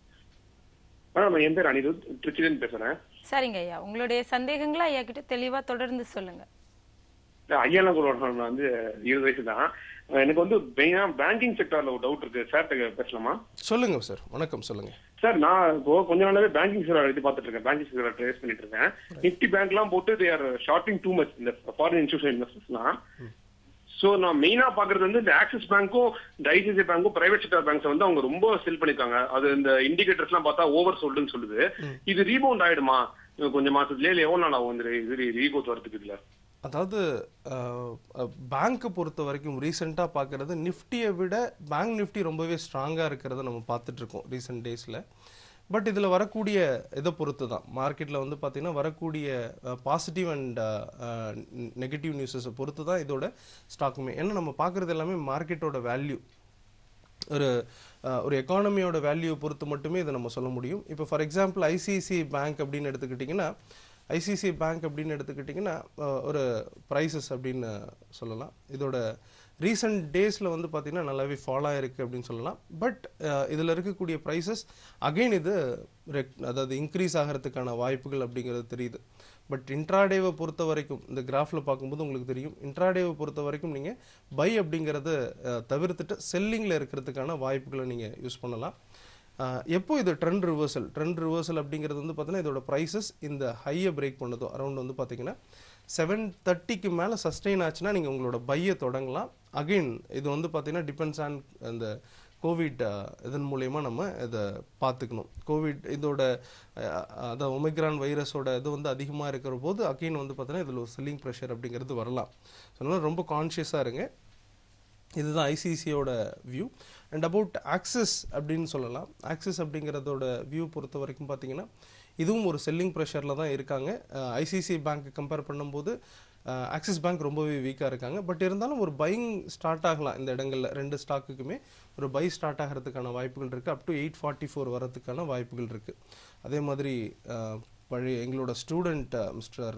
E: மேடம், என் பேர் அனிருத், திருச்சியிலிருந்து பேசுறேன்.
A: சரிங்க ஐயா, உங்களுடைய சந்தேகங்களை ஐயா கிட்ட தெளிவா தொடர்ந்து சொல்லுங்க.
E: ஐயாலாம் கூட 20 வயசு தான். எனக்கு மெயினா பேங்கிங் செக்டர்ல ஒரு டவுட் இருக்கு. சார் பேசலாமா?
B: சொல்லுங்க சார். வணக்கம், சொல்லுங்க
E: சார். நான் இப்போ கொஞ்ச நாளாவே பேங்கிங் செக்டர் எடுத்து பார்த்துட்டு இருக்கேன். பேங்கிங் செக்டர் ட்ரேஸ் பண்ணிட்டு இருக்கேன். நிப்டி பேங்க் எல்லாம் போட்டு they are shorting too much இந்த ஃபாரின் இன்ஸ்டிடியூஷன் இன்வெஸ்டர்ஸ்லாம். சோ நான் மெயினா பாக்குறது இந்த ஆக்சிஸ் பேங்க்கும் இந்த ஐசிஐசிஐ பேங்க்கும் பிரைவேட் செக்டர் பேங்க்ஸ் அவங்க ரொம்ப செல் பண்ணிருக்காங்க. அது இந்த இண்டிகேட்டர்ஸ் எல்லாம் பார்த்தா ஓவர் சோல்டுன்னு சொல்லுது. இது ரீபவுண்ட் ஆயிடுமா கொஞ்சம் மாசத்துலயே, இல்ல எவ்வளவு நாள் ஆகும் இது ரீகோத் வரதுக்கு? இதுல
B: அதாவது பேங்க்கை பொறுத்த வரைக்கும் ரீசெண்டாக பார்க்குறது நிஃப்டியை விட பேங்க் நிஃப்டி ரொம்பவே ஸ்ட்ராங்காக இருக்கிறத நம்ம பார்த்துட்ருக்கோம் ரீசெண்ட் டேஸில். பட் இதில் வரக்கூடிய இதை பொறுத்து தான் மார்க்கெட்டில் வந்து பார்த்தீங்கன்னா வரக்கூடிய பாசிட்டிவ் அண்ட் நெகட்டிவ் நியூஸஸை பொறுத்து தான் இதோட ஸ்டாக்குமே. ஏன்னா நம்ம பார்க்குறது எல்லாமே மார்க்கெட்டோட வேல்யூ, ஒரு எக்கானமியோட வேல்யூ பொறுத்து மட்டுமே இதை நம்ம சொல்ல முடியும். இப்போ ஃபார் எக்ஸாம்பிள் ஐசிஐசிஐ பேங்க் அப்படின்னு எடுத்துக்கிட்டிங்கன்னா ஒரு ப்ரைஸஸ் அப்படின்னு சொல்லலாம். இதோட ரீசன்ட் டேஸில் வந்து பார்த்திங்கன்னா நல்லாவே ஃபால் ஆகிருக்கு அப்படின்னு சொல்லலாம். பட் இதில் இருக்கக்கூடிய ப்ரைஸஸ் அகெயின் இது அதாவது இன்க்ரீஸ் ஆகிறதுக்கான வாய்ப்புகள் அப்படிங்கிறது தெரியுது. பட் இன்ட்ராடேவை பொறுத்த வரைக்கும் இந்த கிராஃபில் பார்க்கும்போது உங்களுக்கு தெரியும், இன்ட்ராடேவை பொறுத்த வரைக்கும் நீங்கள் பை அப்படிங்கிறத தவிர்த்துட்டு செல்லிங்கில் இருக்கிறதுக்கான வாய்ப்புகளை நீங்கள் யூஸ் பண்ணலாம். எப்போ இது ட்ரெண்ட் ரிவர்சல் அப்படிங்கிறது வந்து பார்த்தீங்கன்னா இதோட ப்ரைஸஸ் இந்த ஹையை பிரேக் பண்ணதோ அரௌண்ட் வந்து பார்த்தீங்கன்னா 730க்கு மேலே சஸ்டெயின் ஆச்சுன்னா நீங்கள் உங்களோட பையை தொடங்கலாம். அகெயின் இது வந்து பார்த்தீங்கன்னா டிபெண்ட்ஸ் ஆன் அந்த கோவிட் இதன் மூலயமா நம்ம இதை பார்த்துக்கணும். கோவிட் இதோட அதாவது ஒமிக்ரான் வைரஸோட இது வந்து அதிகமாக இருக்கிற போது அகெயின் வந்து பார்த்தீங்கன்னா இதில் ஒரு செல்லிங் ப்ரெஷர் அப்படிங்கிறது வரலாம். ஸோ அதனால் ரொம்ப கான்ஷியஸாக இருங்க. இதுதான் ஐசிஐசியோட வியூ. அண்ட் அபவுட் ஆக்சிஸ் அப்படின்னு சொல்லலாம். ஆக்சிஸ் அப்படிங்கிறதோட வியூ பொறுத்த வரைக்கும் பார்த்தீங்கன்னா இதுவும் ஒரு செல்லிங் ப்ரெஷரில் தான் இருக்காங்க. ஐசிஐசிஐ பேங்க்கு கம்பேர் பண்ணும்போது ஆக்சிஸ் பேங்க் ரொம்பவே வீக்காக இருக்காங்க. பட் இருந்தாலும் ஒரு பையிங் ஸ்டார்ட் ஆகலாம். இந்த இடங்களில் ரெண்டு ஸ்டாக்குக்குமே ஒரு பை ஸ்டார்ட் ஆகிறதுக்கான வாய்ப்புகள் இருக்குது. அப் டு 844 வரதுக்கான வாய்ப்புகள் இருக்குது. அதே மாதிரி பழைய எங்களோட ஸ்டூடெண்ட் மிஸ்டர்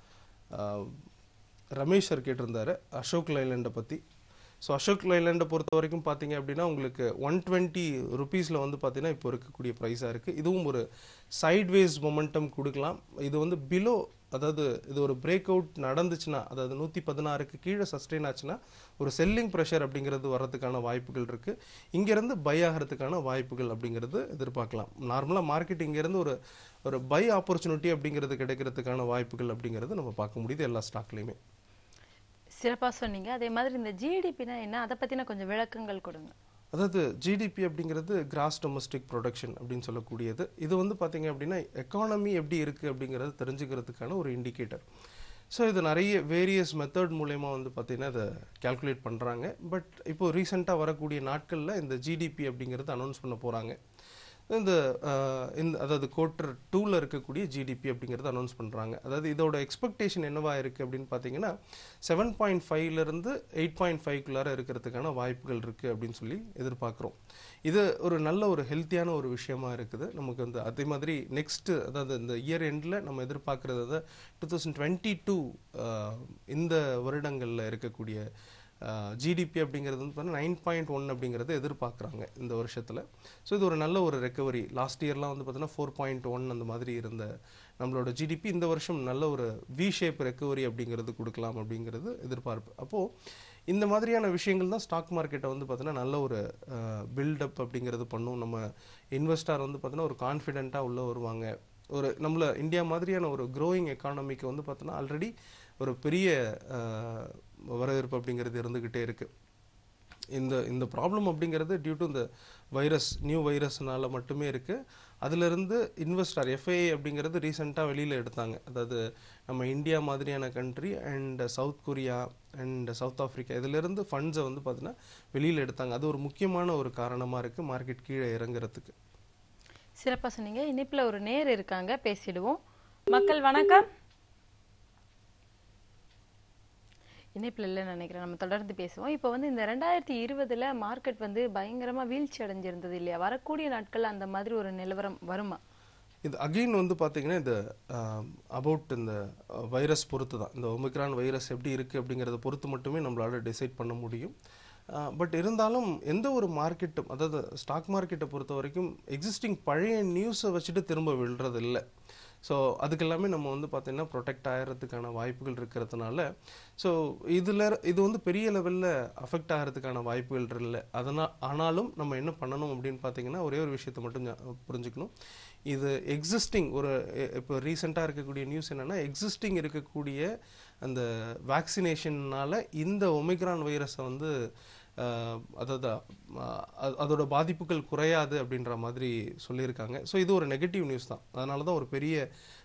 B: ரமேஷ் சார் கேட்டிருந்தார் அசோக் லைலண்டை பற்றி. ஸோ அசோக் லைலண்டை பொறுத்த வரைக்கும் பார்த்தீங்க அப்படின்னா உங்களுக்கு 120 ருபீஸில் வந்து பார்த்தீங்கன்னா இப்போ இருக்கக்கூடிய ப்ரைஸாக இருக்குது. இதுவும் ஒரு சைட்வேஸ் மொமெண்டம் கொடுக்கலாம். இது வந்து பிலோ, அதாவது இது ஒரு பிரேக் அவுட் நடந்துச்சுன்னா, அதாவது 116க்கு கீழே சஸ்டெயின் ஆச்சுன்னா ஒரு செல்லிங் ப்ரெஷர் அப்படிங்கிறது வர்றதுக்கான வாய்ப்புகள் இருக்குது. இங்கேருந்து பை ஆகிறதுக்கான வாய்ப்புகள் அப்படிங்கிறது எதிர்பார்க்கலாம். நார்மலாக மார்க்கெட் இங்கேருந்து ஒரு பை ஆப்பர்ச்சுனிட்டி அப்படிங்கிறது கிடைக்கிறதுக்கான வாய்ப்புகள் அப்படிங்கிறது நம்ம பார்க்க முடியுது எல்லா ஸ்டாக்லேயுமே.
A: சிறப்பாக சொன்னீங்க. அதே மாதிரி இந்த ஜிடிபினா என்ன, அதை பற்றின கொஞ்சம் விளக்கங்கள் கொடுங்க.
B: அதாவது ஜிடிபி அப்படிங்கிறது கிராஸ் டொமஸ்டிக் ப்ரொடக்ஷன் அப்படின்னு சொல்லக்கூடியது. இது வந்து பார்த்தீங்க அப்படின்னா எக்கானமி எப்படி இருக்குது அப்படிங்கிறது தெரிஞ்சுக்கிறதுக்கான ஒரு இண்டிகேட்டர். ஸோ இது நிறைய வேரியஸ் மெத்தட் மூலயமா வந்து பார்த்தீங்கன்னா இதை கேல்குலேட் பண்ணுறாங்க. பட் இப்போது ரீசெண்டாக வரக்கூடிய நாட்களில் இந்த ஜிடிபி அப்படிங்கிறது அனௌன்ஸ் பண்ண போகிறாங்க. இந்த அதாவது குவார்ட்டர் 2ல் இருக்கக்கூடிய ஜிடிபி அப்படிங்கிறது அனௌன்ஸ் பண்ணுறாங்க. அதாவது இதோட எக்ஸ்பெக்டேஷன் என்னவா இருக்குது அப்படின்னு பார்த்தீங்கன்னா 7.5லேருந்து 8.5க்குள்ளார இருக்கிறதுக்கான வாய்ப்புகள் இருக்குது அப்படின்னு சொல்லி எதிர்பார்க்குறோம். இது ஒரு நல்ல ஒரு ஹெல்த்தியான ஒரு விஷயமா இருக்குது நமக்கு வந்து. அதே மாதிரி நெக்ஸ்ட்டு அதாவது இந்த இயர் எண்டில் நம்ம எதிர்பார்க்குறது 2022 இந்த வருடங்களில் இருக்கக்கூடிய ஜிடிபி அப்படிங்கிறது வந்து பார்த்தீங்கன்னா 9.1 அப்படிங்கிறத எதிர்பார்க்குறாங்க இந்த வருஷத்தில். ஸோ இது ஒரு நல்ல ஒரு ரெக்கவரி. லாஸ்ட் இயர்லாம் வந்து பார்த்தீங்கன்னா 4.1 அந்த மாதிரி இருந்த நம்மளோட ஜிடிபி இந்த வருஷம் நல்ல ஒரு வி ஷேப் ரெக்கவரி அப்படிங்கிறது கொடுக்கலாம் அப்படிங்கிறது எதிர்பார்ப்பு. அப்போது இந்த மாதிரியான விஷயங்கள் தான் ஸ்டாக் மார்க்கெட்டை வந்து பார்த்தீங்கன்னா நல்ல ஒரு பில்டப் அப்படிங்கிறது பண்ணும். நம்ம இன்வெஸ்டார் வந்து பார்த்தீங்கன்னா ஒரு கான்ஃபிடென்ட்டாக உள்ளே வருவாங்க. ஒரு நம்மள இந்தியா மாதிரியான ஒரு க்ரோயிங் எக்கானமிக்கு வந்து பார்த்தோன்னா ஆல்ரெடி ஒரு பெரிய வரவேற்பு அப்படிங்கிறது இருந்துக்கிட்டே இருக்குது. இந்த ப்ராப்ளம் அப்படிங்கிறது டியூ டு இந்த நியூ வைரஸ்னால மட்டுமே இருக்குது. அதிலிருந்து இன்வெஸ்டர் எஃப்ஐஐ அப்படிங்கிறது ரீசெண்டாக வெளியில் எடுத்தாங்க. அதாவது நம்ம இந்தியா மாதிரியான country and South Korea and South Africa இதிலிருந்து ஃபண்ட்ஸை வந்து பார்த்தீங்கன்னா வெளியில் எடுத்தாங்க. அது ஒரு முக்கியமான ஒரு காரணமாக இருக்குது மார்க்கெட் கீழே இறங்குறதுக்கு.
A: சிறப்பாக சொன்னீங்க. இனிப்பில் ஒரு நேர் இருக்காங்க, பேசிடுவோம். மக்கள் வணக்கம். இணைப்பில் இல்லைன்னு நினைக்கிறேன், நம்ம தொடர்ந்து பேசுவோம். இப்போ வந்து இந்த 2020ல் மார்க்கெட் வந்து பயங்கரமாக வீழ்ச்சி அடைஞ்சிருந்தது இல்லையா? வரக்கூடிய நாட்கள் அந்த மாதிரி ஒரு நிலவரம் வருமா?
B: இது அகெயின் வந்து பார்த்தீங்கன்னா இந்த அபவுட் இந்த வைரஸ் பொறுத்து தான், இந்த ஒமிக்ரான் வைரஸ் எப்படி இருக்குது அப்படிங்கிறத பொறுத்து மட்டுமே நம்மளால டிசைட் பண்ண முடியும். பட் இருந்தாலும் எந்த ஒரு மார்க்கெட்டும், அதாவது ஸ்டாக் மார்க்கெட்டை பொறுத்த வரைக்கும் எக்ஸிஸ்டிங் பழைய நியூஸை வச்சுட்டு திரும்ப விழுறது இல்லை. ஸோ அதுக்கெல்லாமே நம்ம வந்து பார்த்திங்கன்னா ப்ரொடெக்ட் ஆகிறதுக்கான வாய்ப்புகள் இருக்கிறதுனால ஸோ இது வந்து பெரிய லெவலில் அஃபெக்ட் ஆகிறதுக்கான வாய்ப்புகள் இல்லை. ஆனாலும் நம்ம என்ன பண்ணணும் அப்படின்னு பார்த்தீங்கன்னா ஒரே ஒரு விஷயத்தை மட்டும் புரிஞ்சுக்கணும். இது எக்ஸிஸ்டிங் இப்போ ரீசெண்டாக இருக்கக்கூடிய நியூஸ் என்னென்னா, எக்ஸிஸ்டிங் இருக்கக்கூடிய அந்த வேக்சினேஷனால் இந்த ஒமிக்ரான் வைரஸை வந்து அதாவது அதோட பாதிப்புகள் குறையாது அப்படின்ற மாதிரி சொல்லியிருக்காங்க. ஸோ இது ஒரு நெகட்டிவ் நியூஸ் தான். அதனால தான் ஒரு பெரிய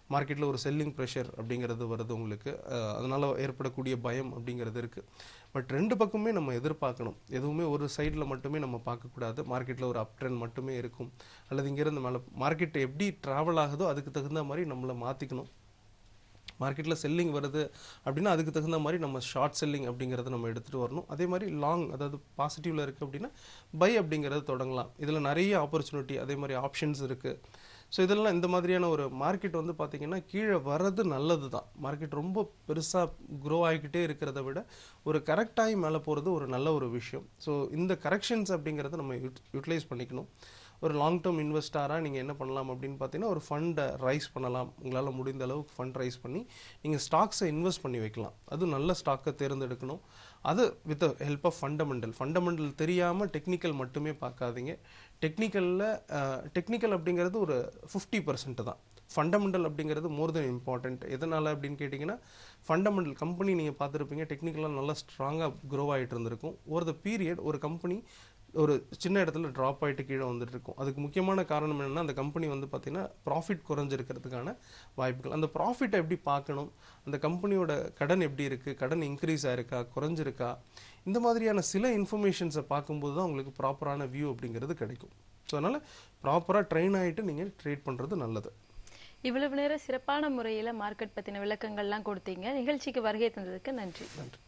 B: மார்க்கெட்டில் ஒரு செல்லிங் ப்ரெஷர் அப்படிங்கிறது வருது உங்களுக்கு, அதனால் ஏற்படக்கூடிய பயம் அப்படிங்கிறது இருக்குது. பட் ரெண்டு பக்கமே நம்ம எதிர்பார்க்கணும். எதுவுமே ஒரு சைடில் மட்டுமே நம்ம பார்க்கக்கூடாது. மார்க்கெட்டில் ஒரு அப் ட்ரெண்ட் மட்டுமே இருக்கும், அல்லது இங்கேருந்து மேலே மார்க்கெட் எப்படி ட்ராவல் ஆகுதோ அதுக்கு தகுந்த மாதிரி நம்மளை மாற்றிக்கணும். மார்க்கெட்டில் செல்லிங் வருது அப்படின்னா அதுக்கு தகுந்த மாதிரி நம்ம ஷார்ட் செல்லிங் அப்படிங்கிறத நம்ம எடுத்துகிட்டு வரணும். அதே மாதிரி லாங், அதாவது பாசிட்டிவில் இருக்குது அப்படின்னா பை அப்படிங்கிறது தொடங்கலாம். இதில் நிறைய ஆப்பர்ச்சுனிட்டி, அதே மாதிரி ஆப்ஷன்ஸ் இருக்குது. ஸோ இதெல்லாம் இந்த மாதிரியான ஒரு மார்க்கெட் வந்து பார்த்திங்கன்னா கீழே வர்றது நல்லது தான். மார்க்கெட் ரொம்ப பெருசாக க்ரோ ஆகிக்கிட்டே இருக்கிறத விட ஒரு கரெக்டாகி மேலே போகிறது ஒரு நல்ல ஒரு விஷயம். ஸோ இந்த கரெக்ஷன்ஸ் அப்படிங்கிறத நம்ம யூட்டிலைஸ் பண்ணிக்கணும். ஒரு லாங் டேர்ம் இன்வெஸ்டாராக நீங்கள் என்ன பண்ணலாம் அப்படின்னு பார்த்தீங்கன்னா, ஒரு ஃபண்டை ரைஸ் பண்ணலாம். உங்களால் முடிந்த அளவுக்கு ஃபண்ட் ரைஸ் பண்ணி நீங்கள் ஸ்டாக்ஸை இன்வெஸ்ட் பண்ணி வைக்கலாம். அதுவும் நல்ல ஸ்டாக்கை தேர்ந்தெடுக்கணும். அது வித் ஹெல்ப் ஆஃப் ஃபண்டமெண்டல் தெரியாமல் டெக்னிக்கல் மட்டுமே பார்க்காதீங்க. டெக்னிக்கல் அப்படிங்கிறது ஒரு 50% தான். ஃபண்டமெண்டல் அப்படிங்கிறது மோர் தென் இம்பார்ட்டண்ட். எதனால் அப்படின்னு கேட்டிங்கன்னா, ஃபண்டமெண்டல் கம்பெனி நீங்கள் பார்த்துருப்பீங்க டெக்னிக்கலாக நல்லா ஸ்ட்ராங்காக க்ரோ ஆகிட்டு இருந்திருக்கும். ஓவர் த பீரியட் ஒரு கம்பெனி ஒரு சின்ன இடத்துல ட்ராப் ஆகிட்டு கீழே வந்துட்டு இருக்கும். அதுக்கு முக்கியமான காரணம் என்னென்னா, அந்த கம்பெனி வந்து பார்த்திங்கன்னா ப்ராஃபிட் குறைஞ்சிருக்கிறதுக்கான வாய்ப்புகள். அந்த ப்ராஃபிட்டை எப்படி பார்க்கணும், அந்த கம்பெனியோட கடன் எப்படி இருக்குது, கடன் இன்க்ரீஸ் ஆகிருக்கா, குறைஞ்சிருக்கா, இந்த மாதிரியான சில இன்ஃபர்மேஷன்ஸை பார்க்கும்போது தான் உங்களுக்கு ப்ராப்பரான வியூ அப்படிங்கிறது கிடைக்கும். ஸோ அதனால் ப்ராப்பராக ட்ரெயின் ஆகிட்டு நீங்கள் ட்ரேட் பண்ணுறது நல்லது.
A: இவ்வளவு நேரம் சிறப்பான முறையில் மார்க்கெட் பற்றின விளக்கங்கள்லாம் கொடுத்தீங்க. நிகழ்ச்சிக்கு வருகை தந்ததுக்கு நன்றி.